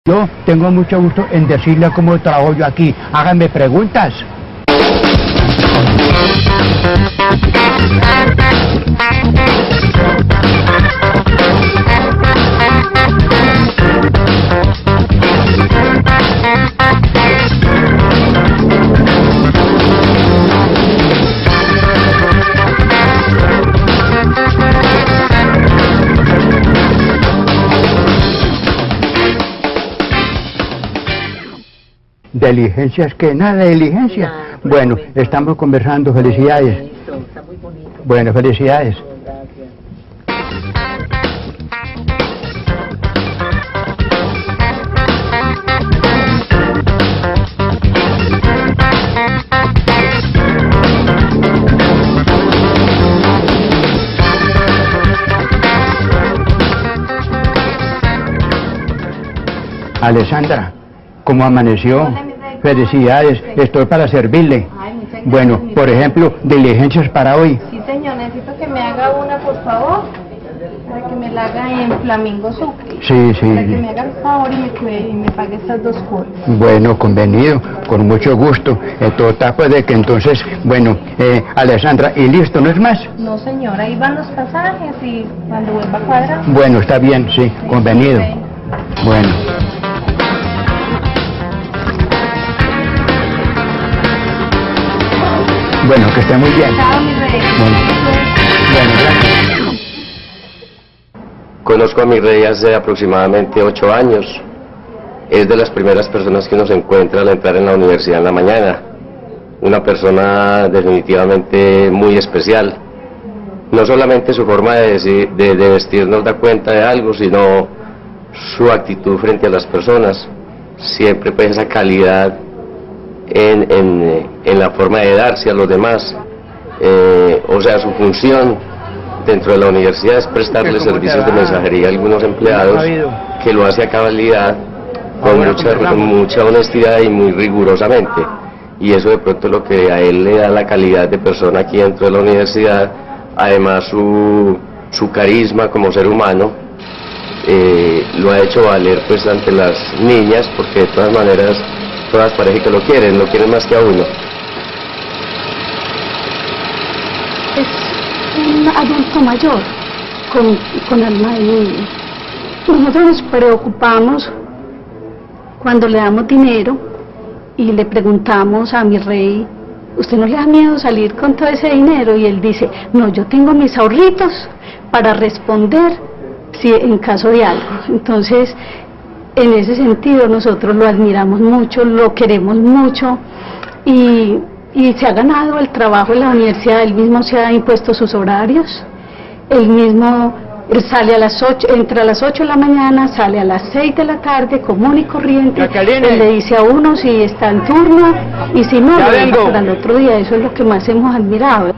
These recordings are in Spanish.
Yo tengo mucho gusto en decirle cómo trabajo yo aquí. Háganme preguntas. ¿Diligencias qué? ¿Nada de diligencia? Nada, Bueno, estamos conversando. Felicidades. Está muy bonito. Bueno, felicidades. Gracias. Alessandra, ¿cómo amaneció? Felicidades, estoy para servirle. Ay, muchas gracias. Bueno, por ejemplo, diligencias para hoy. Sí, señor, necesito que me haga una, por favor, para que me la haga en Flamingo Sucre. Sí, Para que me sí. haga el favor y me pague estas 2 cuotas. Bueno, convenido, con mucho gusto. Total, pues de que entonces, bueno, Alessandra, y listo, ¿no es más? No, señor, ahí van los pasajes y cuando vuelva a cuadrar. Bueno, está bien, sí, convenido. Ok. Bueno. Bueno, que esté muy bien. Chao, mi rey. Bueno, gracias. Conozco a mi rey hace aproximadamente 8 años. Es de las primeras personas que uno se encuentra al entrar en la universidad en la mañana. Una persona definitivamente muy especial. No solamente su forma de vestir nos da cuenta de algo, sino su actitud frente a las personas. Siempre pues esa calidad en la forma de darse a los demás. O sea, su función dentro de la universidad es prestarle servicios de mensajería a algunos empleados, que lo hace a cabalidad, con mucha honestidad y muy rigurosamente. Y eso de pronto es lo que a él le da la calidad de persona aquí dentro de la universidad. Además su carisma como ser humano lo ha hecho valer pues ante las niñas, porque de todas maneras todas parece que lo quieren más que a uno. Es un adulto mayor con alma de niño. Nosotros nos preocupamos cuando le damos dinero y le preguntamos a mi rey: ¿usted no le da miedo salir con todo ese dinero? Y él dice: no, yo tengo mis ahorritos para responder si en caso de algo. Entonces, en ese sentido nosotros lo admiramos mucho, lo queremos mucho, y se ha ganado el trabajo en la universidad. Él mismo se ha impuesto sus horarios, él sale a las 8, entra a las 8 de la mañana, sale a las 6 de la tarde, común y corriente. Él le dice a uno si está en turno y si no, lo deja para el otro día. Eso es lo que más hemos admirado.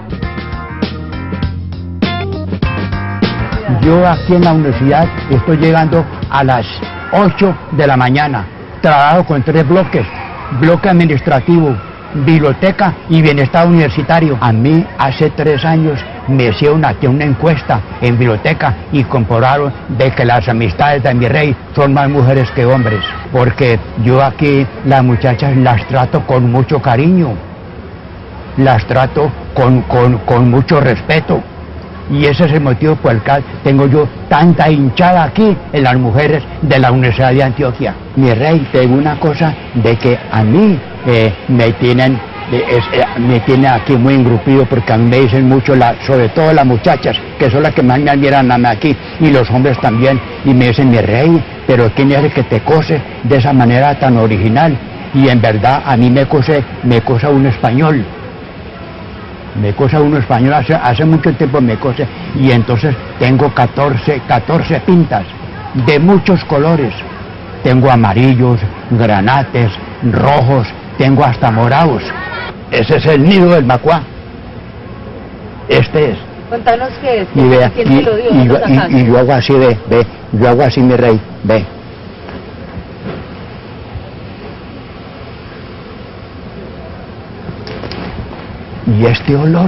Yo aquí en la universidad estoy llegando a las 8 de la mañana. Trabajo con 3 bloques: bloque administrativo, biblioteca y bienestar universitario. A mí hace 3 años me hicieron aquí una encuesta en biblioteca y comprobaron de que las amistades de mi rey son más mujeres que hombres, porque yo aquí las muchachas las trato con mucho cariño, las trato con mucho respeto. Y ese es el motivo por el cual tengo yo tanta hinchada aquí en las mujeres de la Universidad de Antioquia. Mi rey, tengo una cosa de que a mí me tienen aquí muy engrupido, porque a mí me dicen mucho, sobre todo las muchachas, que son las que más me admiran a mí aquí, y los hombres también, y me dicen: mi rey, pero ¿quién es el que te cose de esa manera tan original? Y en verdad a mí me cose un español. Me cosa uno español, hace mucho tiempo me cose, y entonces tengo 14 pintas de muchos colores. Tengo amarillos, granates, rojos, tengo hasta morados. Ese es el nido del macuá. Este es. Contanos qué es, Y vea, quién te lo dio. y yo hago así, yo hago así, mi rey, ve. Y este olor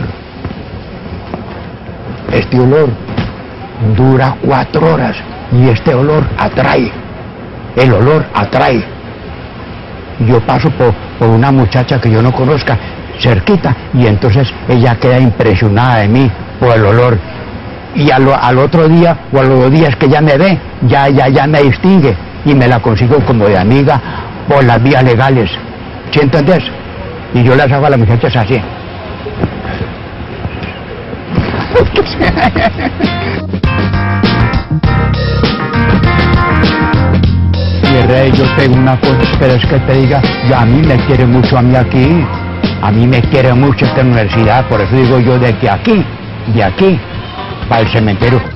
dura 4 horas, y este olor atrae. el olor atrae. Yo paso por una muchacha que yo no conozca cerquita y entonces ella queda impresionada de mí por el olor. Y al otro día o a los 2 días que ella me ve, ya me distingue y me la consigo como de amiga por las vías legales. ¿Sí entendés? Y yo las hago a las muchachas así. Mi rey, yo tengo una cosa, ¿quieres que te diga? Ya a mí me quiere mucho a mí aquí. A mí me quiere mucho esta universidad, por eso digo yo de aquí, para el cementerio,